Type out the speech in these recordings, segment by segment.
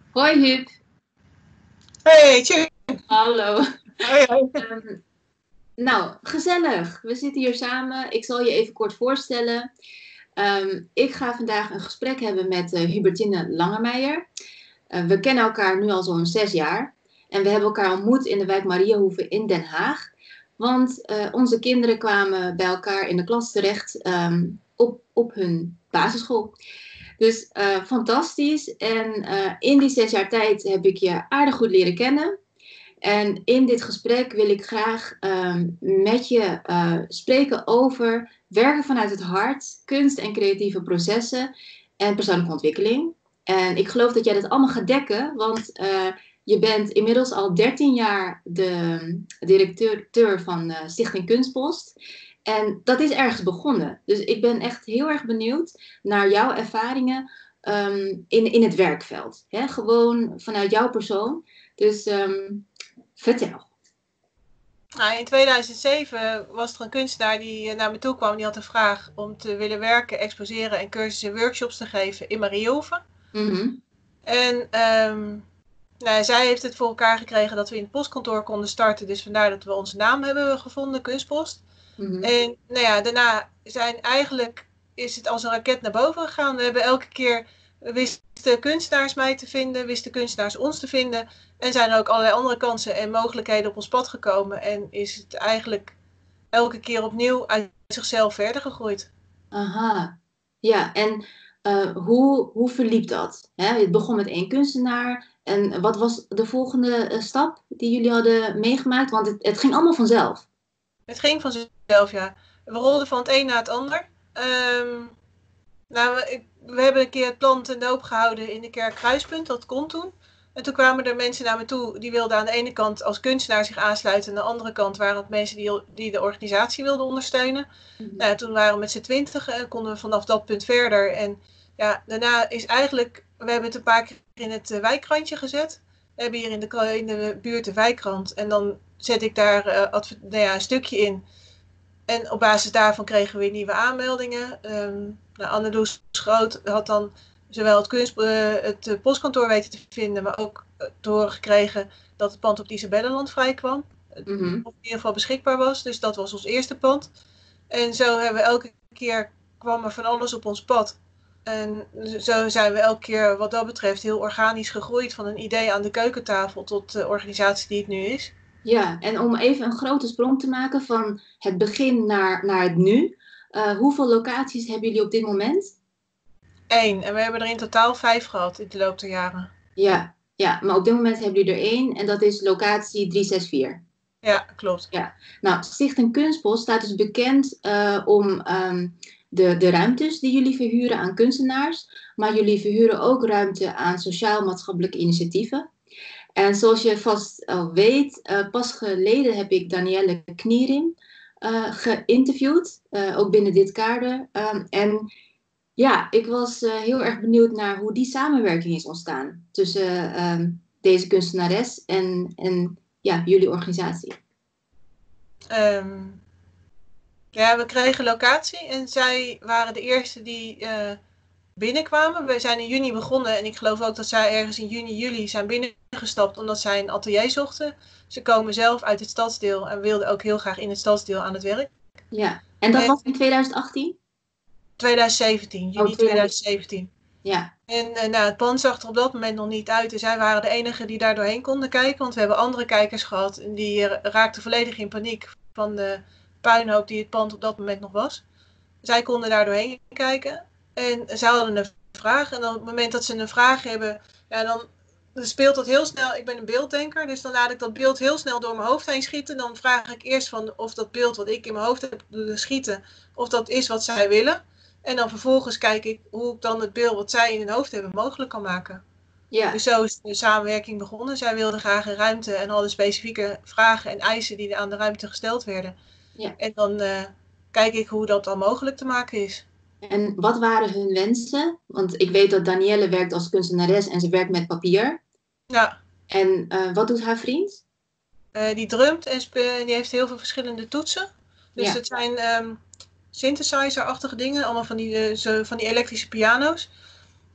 Hoi Huub. Hey, tjie. Hallo. Hoi, hoi. Nou, gezellig. We zitten hier samen. Ik zal je even kort voorstellen. Ik ga vandaag een gesprek hebben met Hubertine Langemeijer. We kennen elkaar nu al zo'n 6 jaar. En we hebben elkaar ontmoet in de wijk Mariahoeve in Den Haag. Want onze kinderen kwamen bij elkaar in de klas terecht op hun basisschool. Dus fantastisch. En in die 6 jaar tijd heb ik je aardig goed leren kennen. En in dit gesprek wil ik graag met je spreken over werken vanuit het hart, kunst en creatieve processen en persoonlijke ontwikkeling. En ik geloof dat jij dat allemaal gaat dekken, want je bent inmiddels al 13 jaar de directeur van Stichting Kunstpost. En dat is ergens begonnen. Dus ik ben echt heel erg benieuwd naar jouw ervaringen in het werkveld. Hè? Gewoon vanuit jouw persoon. Dus vertel. Nou, in 2007 was er een kunstenaar die naar me toe kwam. Die had een vraag om te willen werken, exposeren en cursussen en workshops te geven in Mariahoeve. Mm-hmm. En nou, zij heeft het voor elkaar gekregen dat we in het postkantoor konden starten. Dus vandaar dat we onze naam hebben gevonden, Kunstpost. Mm-hmm. En nou ja, daarna is het als een raket naar boven gegaan. We hebben elke keer wisten kunstenaars mij te vinden, wisten kunstenaars ons te vinden. En zijn er ook allerlei andere kansen en mogelijkheden op ons pad gekomen. En is het eigenlijk elke keer opnieuw uit zichzelf verder gegroeid. Aha. Ja, en hoe verliep dat? Hè? Het begon met 1 kunstenaar. En wat was de volgende stap die jullie hadden meegemaakt? Want het ging allemaal vanzelf. Het ging vanzelf, ja. We rolden van het een naar het ander. Nou, we hebben een keer het plan ten doop gehouden in de kerk Kruispunt. Dat kon toen. En toen kwamen er mensen naar me toe die wilden aan de ene kant als kunstenaar zich aansluiten. En aan de andere kant waren het mensen die de organisatie wilden ondersteunen. Mm-hmm. Nou, toen waren we met z'n 20 en konden we vanaf dat punt verder. En ja, daarna is eigenlijk, we hebben het een paar keer in het wijkrandje gezet. We hebben hier in de buurt de wijkrand. En dan zet ik daar een stukje in. En op basis daarvan kregen we weer nieuwe aanmeldingen. Anneloes Schroot had dan zowel het postkantoor weten te vinden, maar ook te horen gekregen dat het pand op het Isabellenland vrij kwam. Mm-hmm. Of in ieder geval beschikbaar was. Dus dat was ons eerste pand. En zo hebben we elke keer kwam er van alles op ons pad. En zo zijn we elke keer wat dat betreft heel organisch gegroeid. Van een idee aan de keukentafel tot de organisatie die het nu is. Ja, en om even een grote sprong te maken van het begin naar het nu. Hoeveel locaties hebben jullie op dit moment? 1. En we hebben er in totaal 5 gehad in de loop der jaren. Ja, maar op dit moment hebben jullie er 1 en dat is locatie 364. Ja, klopt. Ja, nou, Stichting Kunstpost staat dus bekend om de ruimtes die jullie verhuren aan kunstenaars. Maar jullie verhuren ook ruimte aan sociaal-maatschappelijke initiatieven. En zoals je vast al weet, pas geleden heb ik Danielle Kniering geïnterviewd, ook binnen dit kader. En ja, ik was heel erg benieuwd naar hoe die samenwerking is ontstaan tussen deze kunstenares en ja, jullie organisatie. Ja, we kregen locatie en zij waren de eerste die binnenkwamen. We zijn in juni begonnen en ik geloof ook dat zij ergens in juni, juli zijn binnengestapt omdat zij een atelier zochten. Ze komen zelf uit het stadsdeel en wilden ook heel graag in het stadsdeel aan het werk. Ja, en dat was in 2018? 2017, juni 2017. Ja. En het pand zag er op dat moment nog niet uit. En zij waren de enigen die daar doorheen konden kijken. Want we hebben andere kijkers gehad. En die raakten volledig in paniek van de puinhoop die het pand op dat moment nog was. Zij konden daar doorheen kijken. En zij hadden een vraag. En dan op het moment dat ze een vraag hebben, ja, dan speelt dat heel snel. Ik ben een beelddenker, dus dan laat ik dat beeld heel snel door mijn hoofd heen schieten. Dan vraag ik eerst van of dat beeld wat ik in mijn hoofd heb schieten, of dat is wat zij willen. En dan vervolgens kijk ik hoe ik dan het beeld wat zij in hun hoofd hebben mogelijk kan maken. Ja. Dus zo is de samenwerking begonnen. Zij wilden graag een ruimte en hadden specifieke vragen en eisen die aan de ruimte gesteld werden. Ja. En dan kijk ik hoe dat dan mogelijk te maken is. En wat waren hun wensen? Want ik weet dat Danielle werkt als kunstenares en ze werkt met papier. Ja. En wat doet haar vriend? Die drumt en die heeft heel veel verschillende toetsen. Dus Ja. het zijn synthesizer-achtige dingen, allemaal van die elektrische piano's.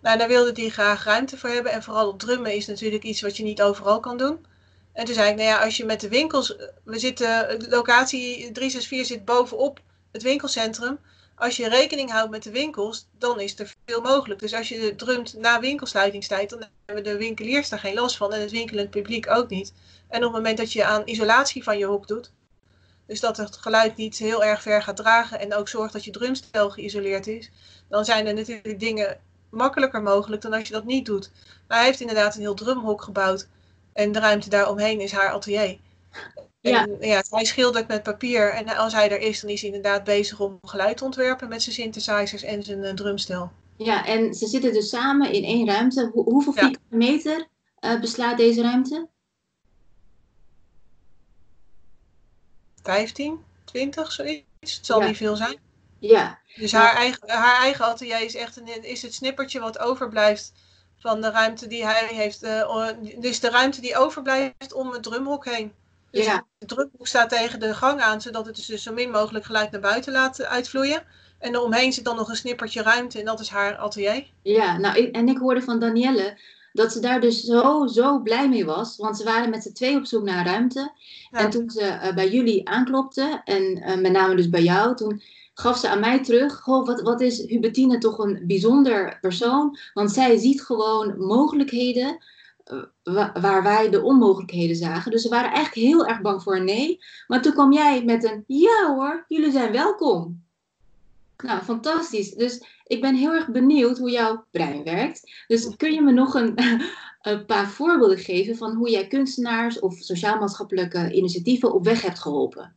Nou, daar wilde hij graag ruimte voor hebben. En vooral op drummen is natuurlijk iets wat je niet overal kan doen. En toen zei ik, nou ja, als je met de winkels... locatie 364 zit bovenop het winkelcentrum. Als je rekening houdt met de winkels, dan is er veel mogelijk. Dus als je drumt na winkelsluitingstijd, dan hebben de winkeliers daar geen last van. En het winkelend publiek ook niet. En op het moment dat je aan isolatie van je hok doet... Dus dat het geluid niet heel erg ver gaat dragen en ook zorgt dat je drumstel geïsoleerd is. Dan zijn er natuurlijk dingen makkelijker mogelijk dan als je dat niet doet. Maar hij heeft inderdaad een heel drumhok gebouwd. En de ruimte daaromheen is haar atelier. Ja. En ja, hij schildert met papier. En als hij er is, dan is hij inderdaad bezig om geluid te ontwerpen met zijn synthesizers en zijn drumstel. Ja, en ze zitten dus samen in één ruimte. Hoeveel vierkante meter beslaat deze ruimte? 15, 20, zoiets. Het zal niet veel zijn. Ja. Dus haar eigen atelier is echt is het snippertje wat overblijft van de ruimte die hij heeft. Dus de ruimte die overblijft om het drumhok heen. Dus de drumhok staat tegen de gang aan, zodat het dus zo min mogelijk geluid naar buiten laat uitvloeien. En eromheen zit dan nog een snippertje ruimte en dat is haar atelier. Ja, nou, ik hoorde van Danielle dat ze daar dus zo blij mee was. Want ze waren met z'n twee op zoek naar ruimte. Ja. En toen ze bij jullie aanklopte, en met name dus bij jou, toen gaf ze aan mij terug, goh, wat is Hubertine toch een bijzonder persoon. Want zij ziet gewoon mogelijkheden waar wij de onmogelijkheden zagen. Dus ze waren eigenlijk heel erg bang voor een nee. Maar toen kwam jij met een ja hoor, jullie zijn welkom. Nou, fantastisch. Dus ik ben heel erg benieuwd hoe jouw brein werkt. Dus kun je me nog een paar voorbeelden geven van hoe jij kunstenaars of sociaal-maatschappelijke initiatieven op weg hebt geholpen?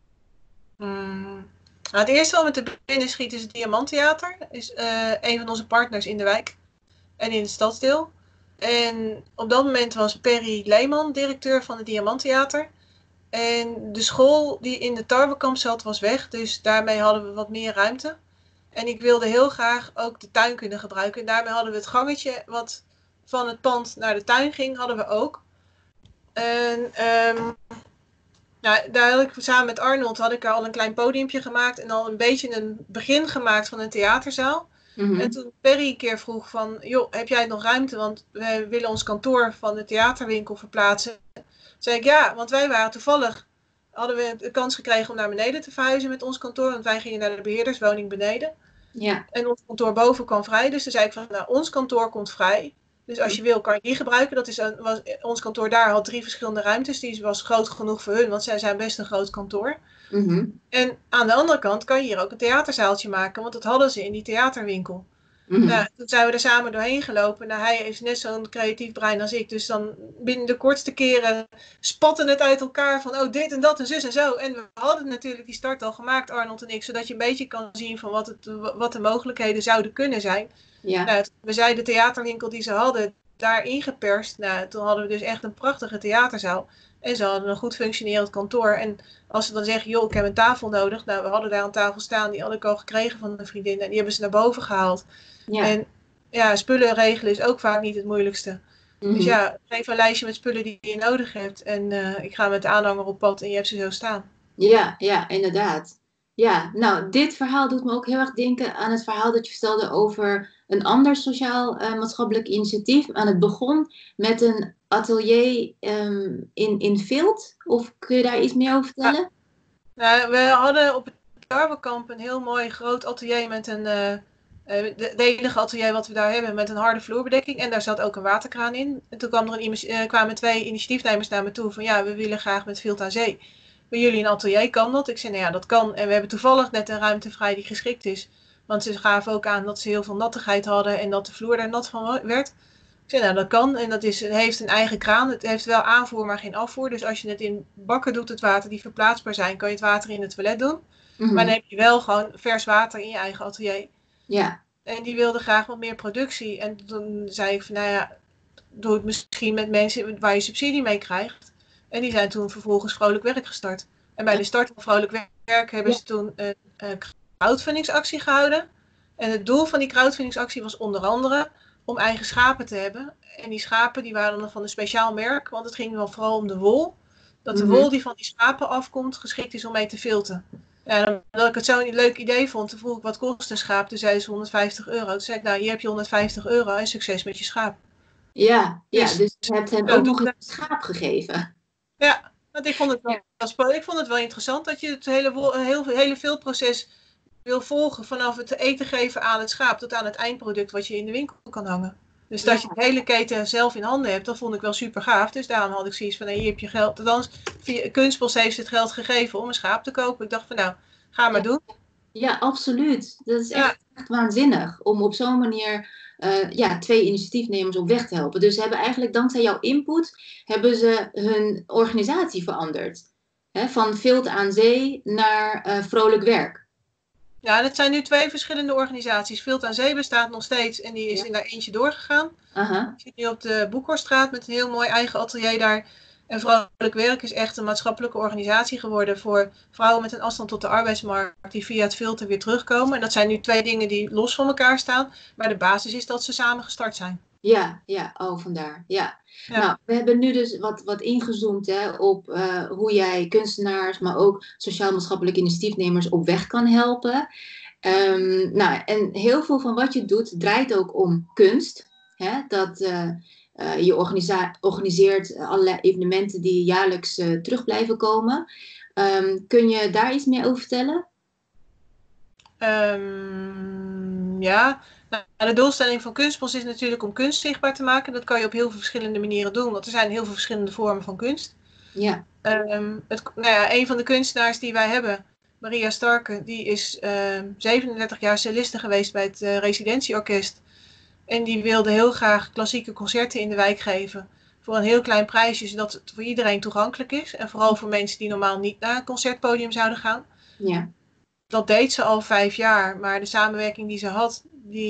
Nou, het eerste wat me te binnen schiet is het Diamanttheater. Is een van onze partners in de wijk en in het stadsdeel. En op dat moment was Perry Leeman directeur van het Diamanttheater. En de school die in de Tarwekamp zat was weg, dus daarmee hadden we wat meer ruimte. En ik wilde heel graag ook de tuin kunnen gebruiken. En daarmee hadden we het gangetje wat van het pand naar de tuin ging, hadden we ook. En nou, daar had ik samen met Arnold had ik er al een klein podiumpje gemaakt en al een beetje een begin gemaakt van een theaterzaal. Mm-hmm. En toen Perry een keer vroeg van, joh, heb jij nog ruimte? Want we willen ons kantoor van de theaterwinkel verplaatsen. Zei ik ja, want wij waren toevallig, hadden we de kans gekregen om naar beneden te verhuizen met ons kantoor. Want wij gingen naar de beheerderswoning beneden. Ja. En ons kantoor boven kwam vrij. Dus toen zei ik van, nou, ons kantoor komt vrij. Dus als je wil, kan je die gebruiken. Dat is ons kantoor daar had 3 verschillende ruimtes. Die was groot genoeg voor hun, want zij zijn best een groot kantoor. Mm-hmm. En aan de andere kant kan je hier ook een theaterzaaltje maken. Want dat hadden ze in die theaterwinkel. Mm-hmm. Nou, toen zijn we er samen doorheen gelopen. Nou, hij is net zo'n creatief brein als ik. Dus dan binnen de kortste keren spatten het uit elkaar van oh, dit en dat en zus en zo. En we hadden natuurlijk die start al gemaakt, Arnold en ik. Zodat je een beetje kan zien van wat de mogelijkheden zouden kunnen zijn. Ja. Nou, we zijn de theaterwinkel die ze hadden daar ingeperst. Nou, toen hadden we dus echt een prachtige theaterzaal. En ze hadden een goed functionerend kantoor. En als ze dan zeggen, joh, ik heb een tafel nodig. Nou, we hadden daar een tafel staan. Die had ik al gekregen van een vriendin. En die hebben ze naar boven gehaald. Ja. En ja, spullen regelen is ook vaak niet het moeilijkste. Mm-hmm. Dus ja, geef een lijstje met spullen die je nodig hebt. En ik ga met de aanhanger op pad en je hebt ze zo staan. Ja, inderdaad. Ja, nou, dit verhaal doet me ook heel erg denken aan het verhaal dat je vertelde over een ander sociaal-maatschappelijk initiatief. En het begon met een atelier in Vilt. Of kun je daar iets meer over vertellen? Nou, we hadden op het Tarwekamp een heel mooi groot atelier met het enige atelier wat we daar hebben met een harde vloerbedekking. En daar zat ook een waterkraan in. En toen kwamen 2 initiatiefnemers naar me toe van ja, we willen graag met Vilt aan Zee. Bij jullie een atelier, kan dat? Ik zei, nou ja, dat kan. En we hebben toevallig net een ruimte vrij die geschikt is. Want ze gaven ook aan dat ze heel veel nattigheid hadden en dat de vloer daar nat van werd. Ik zei, nou dat kan. En dat heeft een eigen kraan. Het heeft wel aanvoer, maar geen afvoer. Dus als je het in bakken doet, het water die verplaatsbaar zijn, kan je het water in het toilet doen. Mm-hmm. Maar dan heb je wel gewoon vers water in je eigen atelier. Ja. En die wilde graag wat meer productie. En toen zei ik van, nou ja, doe het misschien met mensen waar je subsidie mee krijgt. En die zijn toen vervolgens Vrolijk Werk gestart. En bij de start van Vrolijk Werk hebben ze toen een crowdfundingsactie gehouden. En het doel van die crowdfundingsactie was onder andere om eigen schapen te hebben. En die schapen die waren dan van een speciaal merk, want het ging wel vooral om de wol. Dat de wol die van die schapen afkomt geschikt is om mee te vilten. En omdat ik het zo'n leuk idee vond, toen vroeg ik wat kost een schaap. Toen zei ze €150. Toen zei ik, nou hier heb je €150 en succes met je schaap. Ja, Dus dus je hebt hen zo ook doe nog ik een dat. schaap gegeven. Ja, want ik vond het Ja. ik vond het wel interessant dat je het hele veelproces wil volgen. Vanaf het eten geven aan het schaap tot aan het eindproduct wat je in de winkel kan hangen. Dus dat je de hele keten zelf in handen hebt, dat vond ik wel super gaaf. Dus daarom had ik zoiets van, hier heb je geld. Althans, Kunstbos heeft ze het geld gegeven om een schaap te kopen. Ik dacht van, nou, ga maar doen. Ja, absoluut. Dat is Ja, echt waanzinnig om op zo'n manier 2 initiatiefnemers op weg te helpen. Dus ze hebben eigenlijk dankzij jouw input hebben ze hun organisatie veranderd. Hè, van Vilt aan Zee naar Vrolijk Werk. ja, dat zijn nu 2 verschillende organisaties. Vilt aan Zee bestaat nog steeds en die is in daar eentje doorgegaan. Aha. Ik zit nu op de Boekhorststraat met een heel mooi eigen atelier daar. En Vrolijk Werk is echt een maatschappelijke organisatie geworden voor vrouwen met een afstand tot de arbeidsmarkt die via het filter weer terugkomen. En dat zijn nu 2 dingen die los van elkaar staan. Maar de basis is dat ze samen gestart zijn. Ja, vandaar. Ja. Ja. Nou, we hebben nu dus wat ingezoomd hè, op hoe jij kunstenaars, maar ook sociaal-maatschappelijke initiatiefnemers op weg kan helpen. Nou, en heel veel van wat je doet draait ook om kunst. Hè? Dat je organiseert allerlei evenementen die jaarlijks terug blijven komen. Kun je daar iets meer over vertellen? Ja, nou, de doelstelling van Kunstbos is natuurlijk om kunst zichtbaar te maken. Dat kan je op heel veel verschillende manieren doen, want er zijn heel veel verschillende vormen van kunst. Ja. Een van de kunstenaars die wij hebben, Maria Starke, die is 37 jaar celliste geweest bij het residentieorkest. En die wilde heel graag klassieke concerten in de wijk geven. Voor een heel klein prijsje, zodat het voor iedereen toegankelijk is. En vooral voor mensen die normaal niet naar een concertpodium zouden gaan. Ja. Dat deed ze al 5 jaar. Maar de samenwerking die ze had,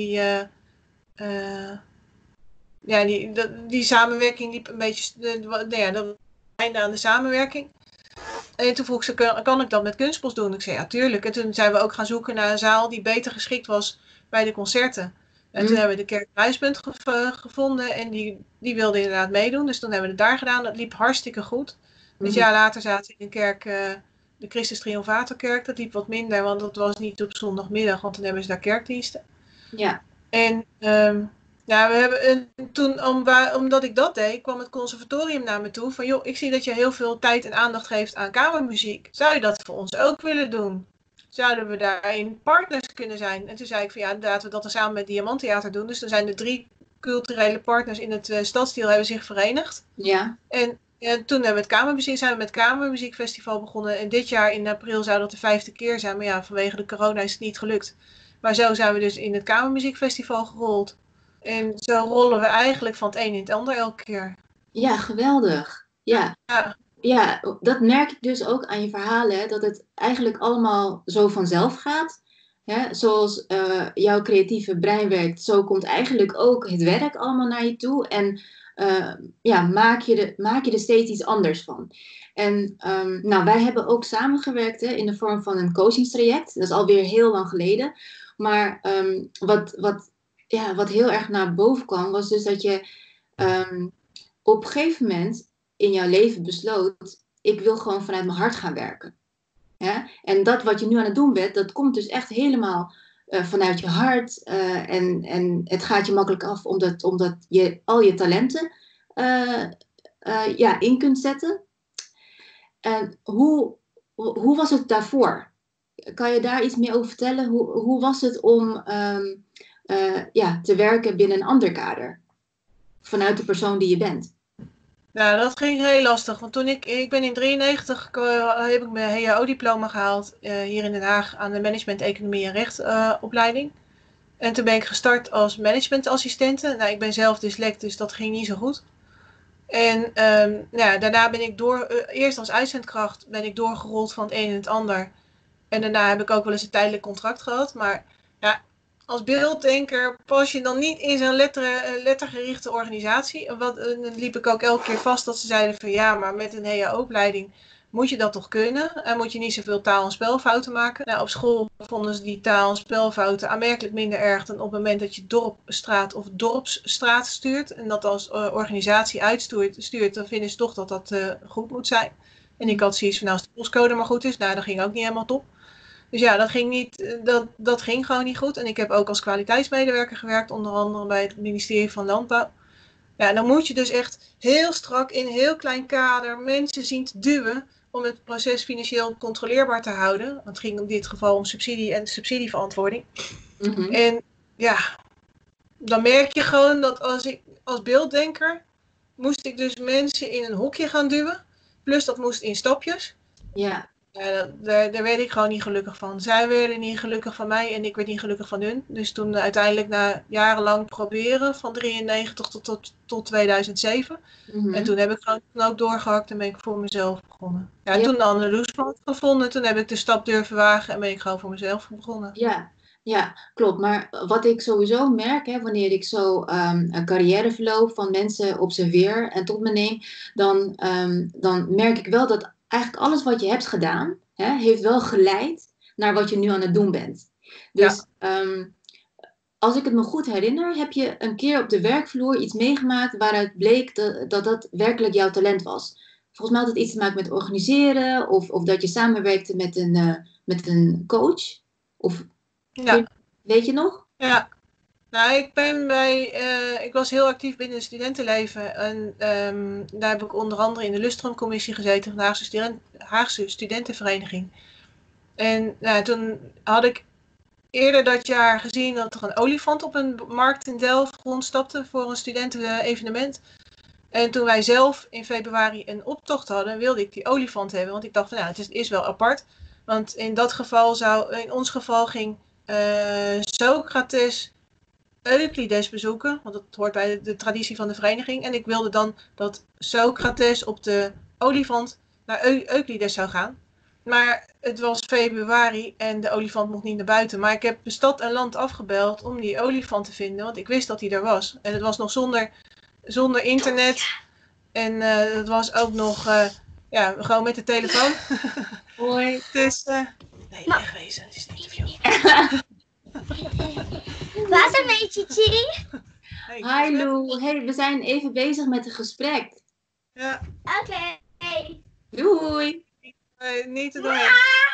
die samenwerking liep een beetje... dat einde aan de samenwerking. En toen vroeg ze, kan ik dat met Kunstbos doen? Ik zei, ja, tuurlijk. En toen zijn we ook gaan zoeken naar een zaal die beter geschikt was bij de concerten. En toen hebben we de Kerk Kruispunt gevonden en die wilde inderdaad meedoen. Dus toen hebben we het daar gedaan. Dat liep hartstikke goed. Een jaar later zaten we in een kerk, de Christus Triumvatorkerk. Dat liep wat minder, want dat was niet op zondagmiddag, want dan hebben ze daar kerkdiensten. Ja. En we hebben toen, omdat ik dat deed, kwam het conservatorium naar me toe van, joh, ik zie dat je heel veel tijd en aandacht geeft aan kamermuziek. Zou je dat voor ons ook willen doen? Zouden we daarin partners kunnen zijn? En toen zei ik van, ja, laten we dat dan samen met Diamanttheater doen. Dus dan zijn de 3 culturele partners in het Stadsdeel hebben zich verenigd. Ja. En toen zijn we met het Kamermuziekfestival begonnen. En dit jaar in april zou dat de 5e keer zijn. Maar ja, vanwege de corona is het niet gelukt. Maar zo zijn we dus in het Kamermuziekfestival gerold. En zo rollen we eigenlijk van het een in het ander elke keer. Ja, geweldig. Ja. Ja, dat merk ik dus ook aan je verhalen. Hè, dat het eigenlijk allemaal zo vanzelf gaat. Hè? Zoals jouw creatieve brein werkt, zo komt eigenlijk ook het werk allemaal naar je toe. En maak je er steeds iets anders van. En wij hebben ook samengewerkt in de vorm van een coachingstraject. Dat is alweer heel lang geleden. Maar wat heel erg naar boven kwam, was dus dat je op een gegeven moment in jouw leven besloot, ik wil gewoon vanuit mijn hart gaan werken. Ja? En dat wat je nu aan het doen bent, dat komt dus echt helemaal vanuit je hart. En het gaat je makkelijk af, omdat je al je talenten in kunt zetten. En hoe was het daarvoor? Kan je daar iets meer over vertellen? Hoe was het om te werken binnen een ander kader? Vanuit de persoon die je bent. Nou, dat ging heel lastig. Want toen ik ben in 1993 heb ik mijn HAO-diploma gehaald hier in Den Haag aan de Management, Economie en Rechtopleiding. En toen ben ik gestart als managementassistente. Nou, ik ben zelf dyslect, dus dat ging niet zo goed. En daarna ben ik eerst als uitzendkracht ben ik doorgerold van het een en het ander. En daarna heb ik ook wel eens een tijdelijk contract gehad. Maar ja, als beelddenker pas je dan niet in zo'n lettergerichte organisatie. Dan liep ik ook elke keer vast dat ze zeiden van ja, maar met een HAO-opleiding moet je dat toch kunnen. En moet je niet zoveel taal- en spelfouten maken. Nou, op school vonden ze die taal- en spelfouten aanmerkelijk minder erg dan op het moment dat je dorpstraat of dorpsstraat stuurt. En dat als organisatie uitstuurt, dan vinden ze toch dat dat goed moet zijn. En ik had zoiets van, nou, als de postcode maar goed is, nou, dat ging ook niet helemaal top. Dus ja, dat ging, niet, dat ging gewoon niet goed. En ik heb ook als kwaliteitsmedewerker gewerkt, onder andere bij het ministerie van Landbouw. Ja, dan moet je dus echt heel strak in een heel klein kader mensen zien te duwen om het proces financieel controleerbaar te houden. Want het ging in dit geval om subsidie en subsidieverantwoording. En ja, dan merk je gewoon dat als beelddenker moest ik dus mensen in een hokje gaan duwen. Plus dat moest in stapjes. Ja. Ja, daar werd ik gewoon niet gelukkig van. Zij werden niet gelukkig van mij en ik werd niet gelukkig van hun. Dus toen uiteindelijk na jarenlang proberen, van 93 tot 2007. En toen heb ik gewoon ook doorgehakt en ben ik voor mezelf begonnen. Ja, en toen de Andalusië had gevonden, toen heb ik de stap durven wagen en ben ik gewoon voor mezelf begonnen. Ja, klopt. Maar wat ik sowieso merk, hè, wanneer ik zo een carrièreverloop van mensen observeer en tot me neem, dan merk ik wel dat eigenlijk alles wat je hebt gedaan, hè, heeft wel geleid naar wat je nu aan het doen bent. Dus als ik het me goed herinner, heb je een keer op de werkvloer iets meegemaakt waaruit bleek dat werkelijk jouw talent was. Volgens mij had het iets te maken met organiseren of dat je samenwerkte met een coach. Of weet je nog? Ja, nou ik was heel actief binnen het studentenleven en daar heb ik onder andere in de Lustrumcommissie gezeten van de Haagse Studentenvereniging. En toen had ik eerder dat jaar gezien dat er een olifant op een markt in Delft rondstapte voor een studentenevenement. En toen wij zelf in februari een optocht hadden, wilde ik die olifant hebben. Want ik dacht van het is wel apart. Want in ons geval ging Socrates Euclides bezoeken. Want dat hoort bij de traditie van de vereniging. En ik wilde dan dat Socrates op de olifant naar Euclides zou gaan. Maar het was februari en de olifant mocht niet naar buiten. Maar ik heb de stad en land afgebeld om die olifant te vinden. Want ik wist dat hij er was. En het was nog zonder internet. En het was ook nog gewoon met de telefoon. Hoi. Dus nee, wegwezen. Het is een interview. Wat een beetje, Chi. Hi Lou. Hey, we zijn even bezig met een gesprek. Ja. Oké. Doei. Niet er doorheen.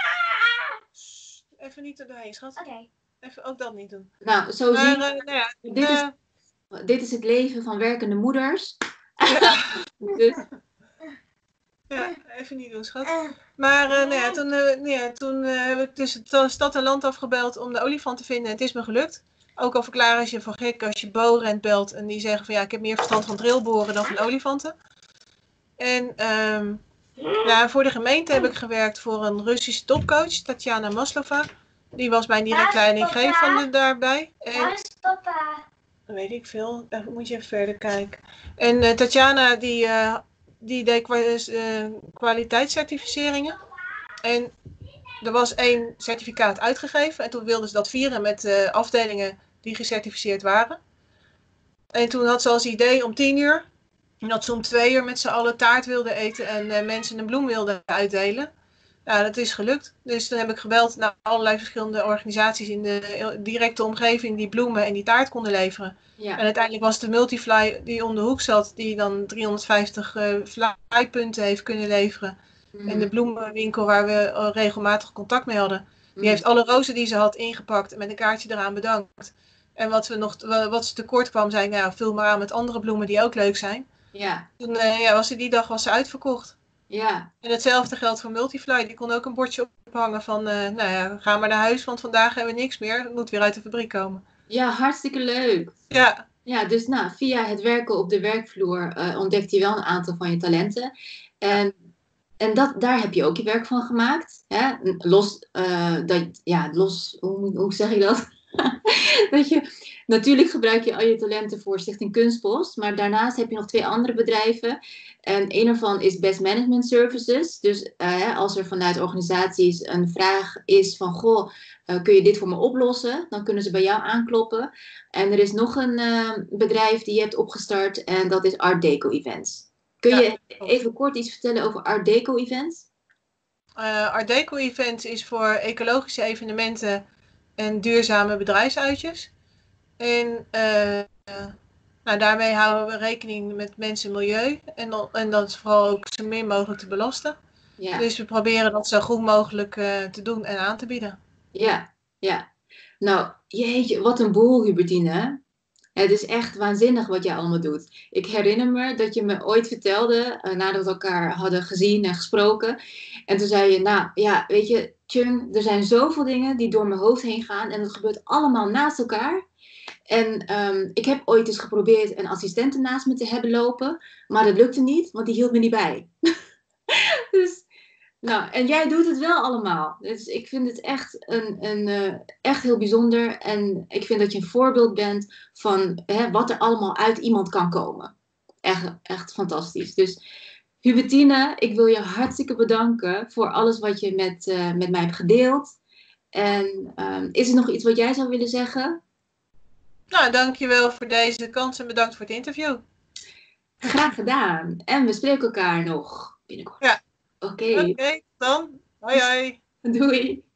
Even niet er doorheen, schat. Oké. Even ook dat niet doen. Nou, zo zie je. Dit is het leven van werkende moeders. Dus. Ja, even niet doen, schat. Maar toen heb ik dus stad en land afgebeld om de olifant te vinden. Het is me gelukt. Ook al verklaren ze van gek als je BORent belt en die zeggen van ik heb meer verstand van drillboren dan van olifanten. En voor de gemeente heb ik gewerkt voor een Russische topcoach, Tatjana Maslova. Die was mijn direct leidinggevende daarbij. Waar is papa? Dat weet ik veel. Daar moet je even verder kijken. En Tatjana die deed kwaliteitscertificeringen. En er was 1 certificaat uitgegeven. En toen wilden ze dat vieren met afdelingen die gecertificeerd waren. En toen had ze als idee om 10:00. En dat ze om 2:00 met z'n allen taart wilden eten en mensen een bloem wilden uitdelen. Ja, dat is gelukt. Dus toen heb ik gebeld naar allerlei verschillende organisaties in de directe omgeving die bloemen en die taart konden leveren. Ja. En uiteindelijk was de Multifly die om de hoek zat, die dan 350 flypunten heeft kunnen leveren. En de bloemenwinkel waar we regelmatig contact mee hadden, die heeft alle rozen die ze had ingepakt en met een kaartje eraan bedankt. En wat ze tekort kwam, zei ik, vul maar aan met andere bloemen die ook leuk zijn. Ja. Toen die dag was ze uitverkocht. Ja. En hetzelfde geldt voor Multifly. Die kon ook een bordje ophangen van, ga maar naar huis, want vandaag hebben we niks meer. Het moet weer uit de fabriek komen. Ja, hartstikke leuk. Ja. Ja, dus via het werken op de werkvloer ontdekt je wel een aantal van je talenten. En daar heb je ook je werk van gemaakt. Hè? Hoe zeg je dat? Natuurlijk gebruik je al je talenten voor Stichting Kunstbos. Maar daarnaast heb je nog 2 andere bedrijven. En een ervan is Best Management Services. Dus als er vanuit organisaties een vraag is van kun je dit voor me oplossen? Dan kunnen ze bij jou aankloppen. En er is nog een bedrijf die je hebt opgestart. En dat is Art Deco Events. Kun je even kort iets vertellen over Art Deco Events? Art Deco Events is voor ecologische evenementen en duurzame bedrijfsuitjes. En daarmee houden we rekening met mensen en milieu. En dat is vooral ook zo min mogelijk te belasten. Ja. Dus we proberen dat zo goed mogelijk te doen en aan te bieden. Ja. Nou, jeetje, wat een boel, Hubertine. Het is echt waanzinnig wat jij allemaal doet. Ik herinner me dat je me ooit vertelde, nadat we elkaar hadden gezien en gesproken. En toen zei je, nou ja, weet je, Chung, er zijn zoveel dingen die door mijn hoofd heen gaan. En het gebeurt allemaal naast elkaar. En ik heb ooit eens geprobeerd een assistente naast me te hebben lopen. Maar dat lukte niet, want die hield me niet bij. Dus, nou, en jij doet het wel allemaal. Dus ik vind het echt heel bijzonder. En ik vind dat je een voorbeeld bent van wat er allemaal uit iemand kan komen. Echt fantastisch. Dus Hubertine, ik wil je hartstikke bedanken voor alles wat je met mij hebt gedeeld. En is er nog iets wat jij zou willen zeggen? Nou, dankjewel voor deze kans en bedankt voor het interview. Graag gedaan. En we spreken elkaar nog binnenkort. Ja. Oké. Oké, dan. Hoi hoi. Doei.